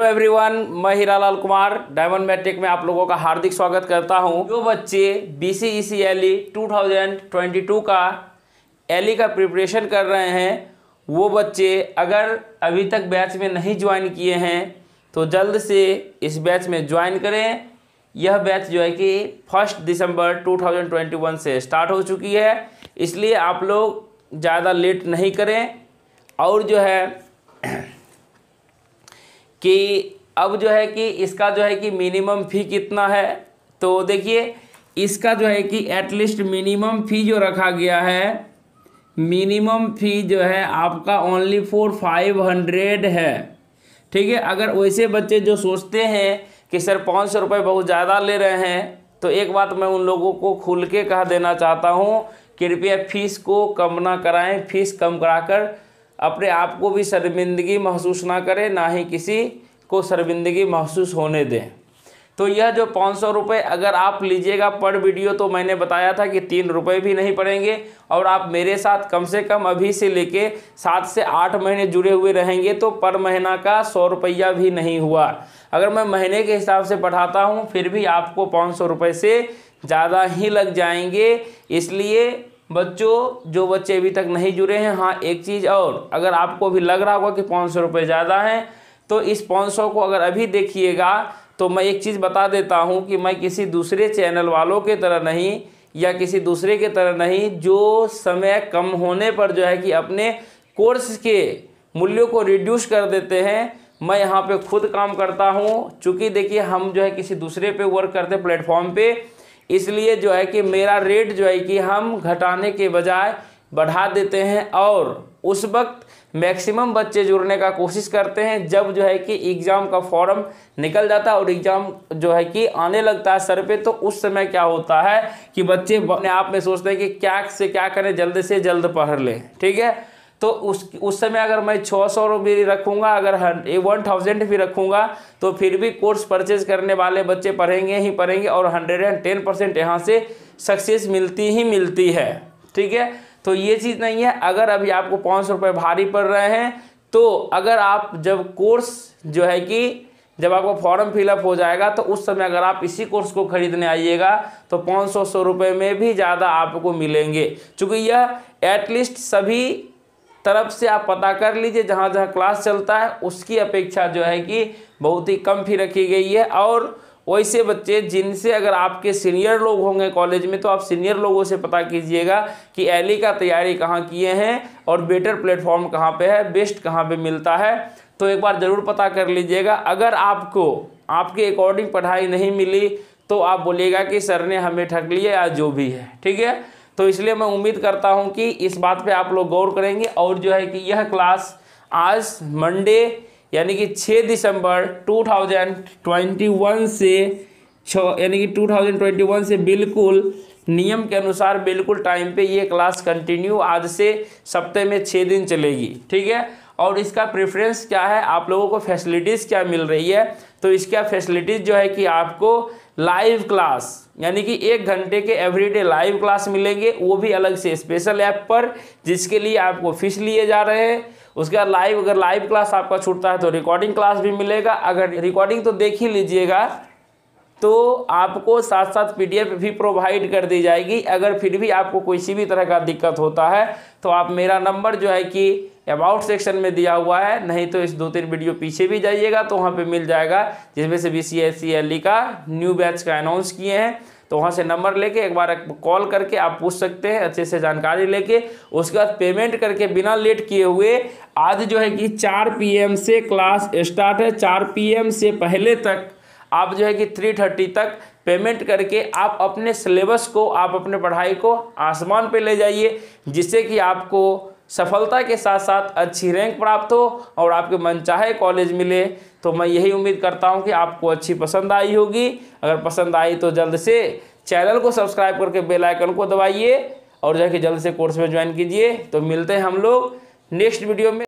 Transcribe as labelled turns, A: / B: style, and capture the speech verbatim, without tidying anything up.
A: Hello everyone, मैं Hiralal Kumar diamond matric में आप लोगों का हार्दिक स्वागत करता हूं। जो बच्चे बीसीईसी एलई दो हज़ार बाईस का एलई का प्रिपरेशन कर रहे हैं वो बच्चे अगर अभी तक बैच में नहीं ज्वाइन किए हैं तो जल्द से इस बैच में ज्वाइन करें। यह बैच जो है कि फर्स्ट दिसंबर दो हज़ार इक्कीस से स्टार्ट हो चुकी है, इसलिए आप लोग ज़्यादा लेट नहीं करें। और जो है कि अब जो है कि इसका जो है कि मिनिमम फ़ी कितना है, तो देखिए इसका जो है कि एटलीस्ट मिनिमम फ़ी जो रखा गया है, मिनिमम फ़ी जो है आपका ओनली फोर फाइव हंड्रेड है। ठीक है, अगर वैसे बच्चे जो सोचते हैं कि सर पाँच सौ रुपये बहुत ज़्यादा ले रहे हैं, तो एक बात मैं उन लोगों को खुल के कह देना चाहता हूँ, कृपया फीस को कम ना कराएं। फीस कम कराकर अपने आप को भी शर्मिंदगी महसूस ना करें, ना ही किसी को शर्मिंदगी महसूस होने दें। तो यह जो पाँच सौ रुपये अगर आप लीजिएगा पर वीडियो, तो मैंने बताया था कि तीन रुपये भी नहीं पड़ेंगे। और आप मेरे साथ कम से कम अभी से लेके सात से आठ महीने जुड़े हुए रहेंगे तो पर महीना का सौ रुपया भी नहीं हुआ। अगर मैं महीने के हिसाब से पढ़ाता हूँ फिर भी आपको पाँच सौ रुपये से ज़्यादा ही लग जाएंगे। इसलिए बच्चों, जो बच्चे अभी तक नहीं जुड़े हैं, हाँ एक चीज़ और, अगर आपको भी लग रहा होगा कि पाँच सौ रुपये ज़्यादा हैं तो इस पाँच सौ को अगर अभी देखिएगा तो मैं एक चीज़ बता देता हूं कि मैं किसी दूसरे चैनल वालों के तरह नहीं या किसी दूसरे के तरह नहीं जो समय कम होने पर जो है कि अपने कोर्स के मूल्यों को रिड्यूस कर देते हैं। मैं यहाँ पे खुद काम करता हूँ, चूँकि देखिए हम जो है किसी दूसरे पे वर्क करते प्लेटफॉर्म पे, इसलिए जो है कि मेरा रेट जो है कि हम घटाने के बजाय बढ़ा देते हैं। और उस वक्त मैक्सिमम बच्चे जुड़ने का कोशिश करते हैं जब जो है कि एग्ज़ाम का फॉर्म निकल जाता है और एग्ज़ाम जो है कि आने लगता है सर पे। तो उस समय क्या होता है कि बच्चे अपने आप में सोचते हैं कि क्या से क्या करें, जल्द से जल्द पढ़ लें। ठीक है, तो उस उस समय अगर मैं छः सौ भी रखूँगा, अगर वन थाउजेंड भी रखूँगा, तो फिर भी कोर्स परचेज करने वाले बच्चे पढ़ेंगे ही पढ़ेंगे और हंड्रेड एंड टेन परसेंट यहाँ से सक्सेस मिलती ही मिलती है। ठीक है, तो ये चीज़ नहीं है। अगर अभी आपको पाँच सौ रुपये भारी पड़ रहे हैं तो अगर आप जब कोर्स जो है कि जब आपका फॉर्म फिलअप हो जाएगा तो उस समय अगर आप इसी कोर्स को खरीदने आइएगा तो पाँच सौ सौ रुपये में भी ज़्यादा आपको मिलेंगे। चूँकि यह एटलीस्ट सभी तरफ से आप पता कर लीजिए, जहाँ जहाँ क्लास चलता है उसकी अपेक्षा जो है कि बहुत ही कम फी रखी गई है। और वैसे बच्चे जिनसे अगर आपके सीनियर लोग होंगे कॉलेज में तो आप सीनियर लोगों से पता कीजिएगा कि एलई का तैयारी कहाँ किए हैं और बेटर प्लेटफॉर्म कहाँ पे है, बेस्ट कहाँ पे मिलता है, तो एक बार ज़रूर पता कर लीजिएगा। अगर आपको आपके अकॉर्डिंग पढ़ाई नहीं मिली तो आप बोलिएगा कि सर ने हमें ठग लिया या जो भी है। ठीक है, तो इसलिए मैं उम्मीद करता हूँ कि इस बात पर आप लोग गौर करेंगे। और जो है कि यह क्लास आज मंडे यानी कि छः दिसंबर दो हज़ार इक्कीस से यानी कि दो हज़ार इक्कीस से बिल्कुल नियम के अनुसार बिल्कुल टाइम पे ये क्लास कंटिन्यू आज से सप्ताह में छः दिन चलेगी। ठीक है, और इसका प्रेफरेंस क्या है, आप लोगों को फैसिलिटीज़ क्या मिल रही है, तो इसका फैसिलिटीज़ जो है कि आपको लाइव क्लास यानी कि एक घंटे के एवरीडे लाइव क्लास मिलेंगे, वो भी अलग से स्पेशल ऐप पर, जिसके लिए आपको फीस लिए जा रहे हैं। उसके बाद लाइव अगर लाइव क्लास आपका छूटता है तो रिकॉर्डिंग क्लास भी मिलेगा। अगर रिकॉर्डिंग तो देख ही लीजिएगा तो आपको साथ साथ पीडीएफ भी प्रोवाइड कर दी जाएगी। अगर फिर भी आपको किसी भी तरह का दिक्कत होता है तो आप मेरा नंबर जो है कि अबाउट सेक्शन में दिया हुआ है, नहीं तो इस दो तीन वीडियो पीछे भी जाइएगा तो वहाँ पे मिल जाएगा, जिसमें से बीसीएसई एलई का न्यू बैच का अनाउंस किए हैं। तो वहाँ से नंबर लेके एक बार कॉल करके आप पूछ सकते हैं, अच्छे से जानकारी लेके। उसके बाद पेमेंट करके बिना लेट किए हुए आज जो है कि चार पी एम से क्लास स्टार्ट है, चार पी एम से पहले तक आप जो है कि थ्री थर्टी तक पेमेंट करके आप अपने सिलेबस को, आप अपने पढ़ाई को आसमान पे ले जाइए, जिससे कि आपको सफलता के साथ साथ अच्छी रैंक प्राप्त हो और आपके मनचाहे कॉलेज मिले। तो मैं यही उम्मीद करता हूं कि आपको अच्छी पसंद आई होगी। अगर पसंद आई तो जल्द से चैनल को सब्सक्राइब करके बेल आइकन को दबाइए और जो है कि जल्द से कोर्स में ज्वाइन कीजिए। तो मिलते हैं हम लोग नेक्स्ट वीडियो में।